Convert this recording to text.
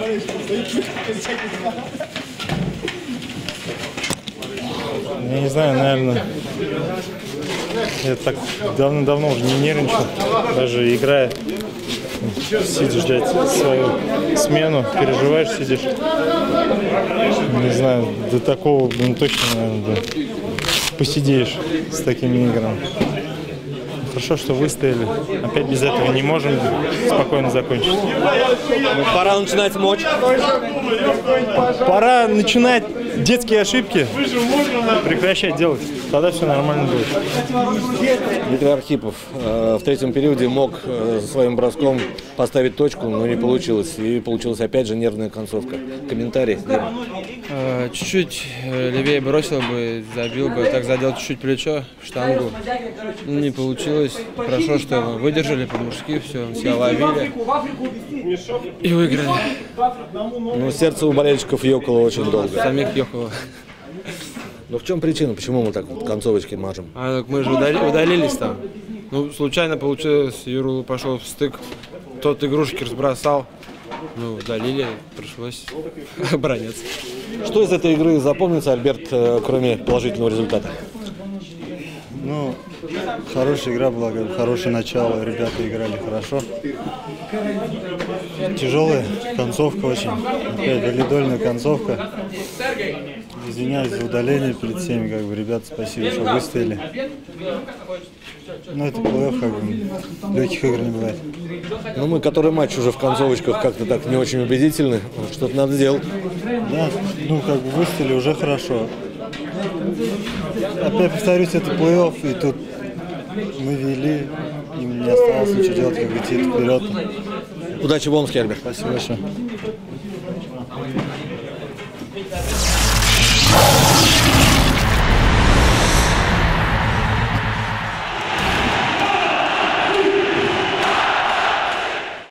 Я не знаю, наверное, я так давно уже не нервничал, даже играя, сидишь, ждать свою смену, переживаешь, сидишь. Не знаю, до такого, точно, наверное, посидеешь с такими играми. Хорошо, что выстояли. Опять без этого не можем спокойно закончить. Ну, пора начинать мочь. Пора начинать детские ошибки прекращать делать. Тогда все нормально будет. Дмитрий Архипов в третьем периоде мог своим броском поставить точку, но не получилось. И получилась опять же нервная концовка. Комментарий. Чуть-чуть левее бросил бы, забил бы, так задел чуть-чуть плечо, штангу. Не получилось. Хорошо, что выдержали по-мужски, все ловили и выиграли. Но сердце у болельщиков ёкало очень долго. Самих ёкало. Но в чем причина, почему мы так вот концовочки мажем? А мы же удалились там. Ну, случайно получилось, Юру пошел в стык, тот игрушки разбросал. Ну, удалили, пришлось обороняться. Что из этой игры запомнится, Альберт, кроме положительного результата? Ну, хорошая игра была, хорошее начало, ребята играли хорошо. Тяжелая концовка очень, опять валидольная концовка. Извиняюсь за удаление перед всеми, ребята, спасибо, что выстояли. Ну, это плей-офф, легких игр не бывает. Ну, мы который матч уже в концовочках как-то так не очень убедительны, что-то надо делать. Да, выстояли уже хорошо. Опять повторюсь, это плей-офф, и тут мы вели, им не осталось ничего делать, как идти вперед. Удачи в Омске, Альберт. Спасибо большое.